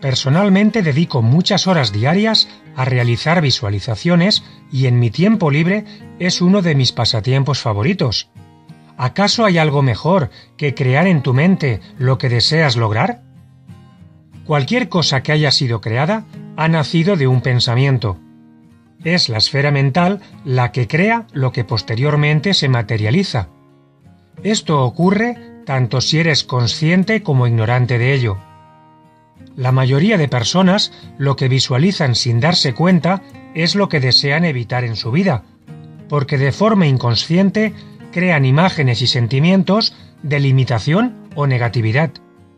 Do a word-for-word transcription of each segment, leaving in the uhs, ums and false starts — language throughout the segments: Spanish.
Personalmente dedico muchas horas diarias a realizar visualizaciones y en mi tiempo libre es uno de mis pasatiempos favoritos. ¿Acaso hay algo mejor que crear en tu mente lo que deseas lograr? Cualquier cosa que haya sido creada ha nacido de un pensamiento. Es la esfera mental la que crea lo que posteriormente se materializa. Esto ocurre tanto si eres consciente como ignorante de ello. La mayoría de personas lo que visualizan sin darse cuenta es lo que desean evitar en su vida, porque de forma inconsciente crean imágenes y sentimientos de limitación o negatividad.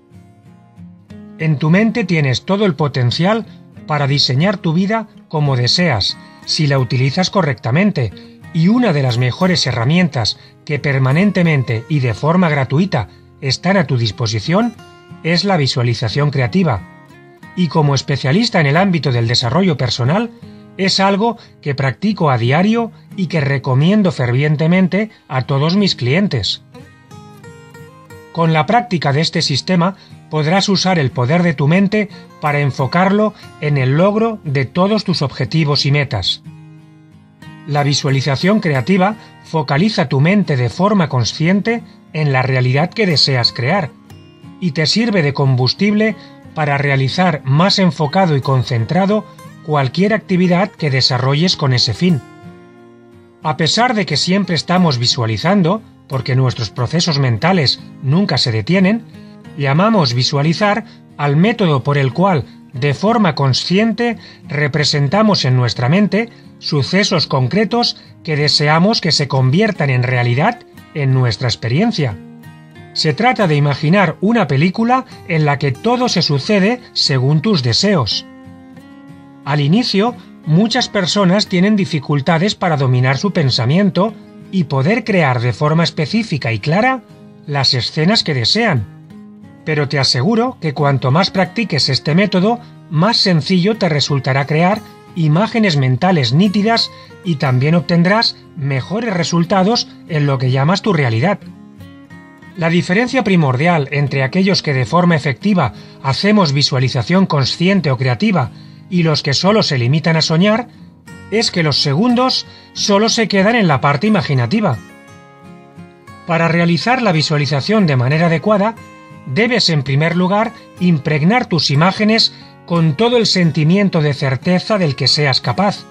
En tu mente tienes todo el potencial para diseñar tu vida como deseas, si la utilizas correctamente, y una de las mejores herramientas que permanentemente y de forma gratuita están a tu disposición es la visualización creativa. Y como especialista en el ámbito del desarrollo personal, es algo que practico a diario y que recomiendo fervientemente a todos mis clientes. Con la práctica de este sistema podrás usar el poder de tu mente para enfocarlo en el logro de todos tus objetivos y metas. La visualización creativa focaliza tu mente de forma consciente en la realidad que deseas crear y te sirve de combustible para realizar más enfocado y concentrado cualquier actividad que desarrolles con ese fin. A pesar de que siempre estamos visualizando, porque nuestros procesos mentales nunca se detienen, llamamos visualizar al método por el cual, de forma consciente, representamos en nuestra mente sucesos concretos que deseamos que se conviertan en realidad en nuestra experiencia. Se trata de imaginar una película en la que todo se sucede según tus deseos. Al inicio, muchas personas tienen dificultades para dominar su pensamiento y poder crear de forma específica y clara las escenas que desean. Pero te aseguro que cuanto más practiques este método, más sencillo te resultará crear imágenes mentales nítidas y también obtendrás mejores resultados en lo que llamas tu realidad. La diferencia primordial entre aquellos que de forma efectiva hacemos visualización consciente o creativa y los que solo se limitan a soñar es que los segundos solo se quedan en la parte imaginativa. Para realizar la visualización de manera adecuada, debes en primer lugar impregnar tus imágenes con todo el sentimiento de certeza del que seas capaz.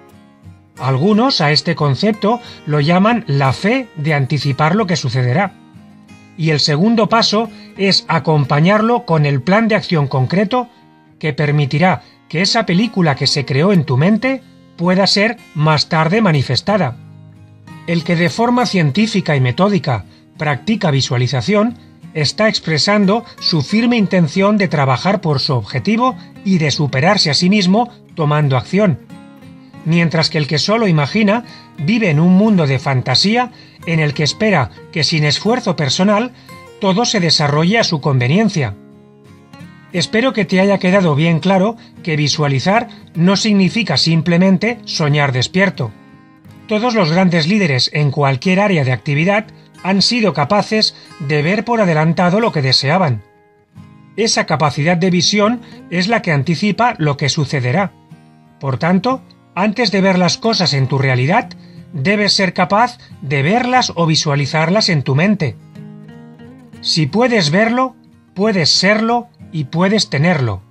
Algunos a este concepto lo llaman la fe de anticipar lo que sucederá. Y el segundo paso es acompañarlo con el plan de acción concreto que permitirá que esa película que se creó en tu mente pueda ser más tarde manifestada. El que de forma científica y metódica practica visualización está expresando su firme intención de trabajar por su objetivo y de superarse a sí mismo tomando acción, mientras que el que solo imagina vive en un mundo de fantasía en el que espera que sin esfuerzo personal todo se desarrolle a su conveniencia. Espero que te haya quedado bien claro que visualizar no significa simplemente soñar despierto. Todos los grandes líderes en cualquier área de actividad han sido capaces de ver por adelantado lo que deseaban. Esa capacidad de visión es la que anticipa lo que sucederá. Por tanto, antes de ver las cosas en tu realidad, debes ser capaz de verlas o visualizarlas en tu mente. Si puedes verlo, puedes serlo y puedes tenerlo.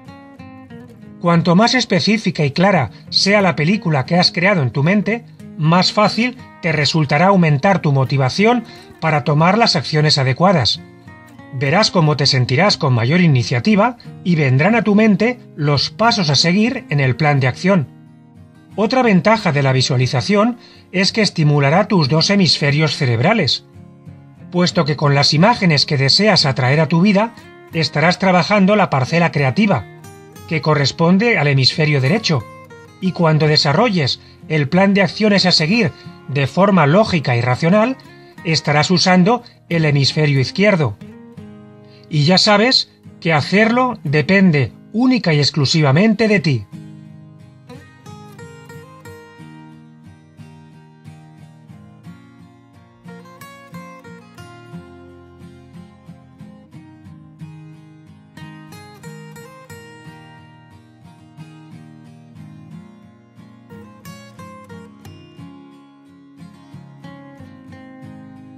Cuanto más específica y clara sea la película que has creado en tu mente, más fácil te resultará aumentar tu motivación para tomar las acciones adecuadas. Verás cómo te sentirás con mayor iniciativa y vendrán a tu mente los pasos a seguir en el plan de acción. Otra ventaja de la visualización es que estimulará tus dos hemisferios cerebrales, puesto que con las imágenes que deseas atraer a tu vida estarás trabajando la parcela creativa, que corresponde al hemisferio derecho, y cuando desarrolles el plan de acciones a seguir de forma lógica y racional, estarás usando el hemisferio izquierdo. Y ya sabes que hacerlo depende única y exclusivamente de ti.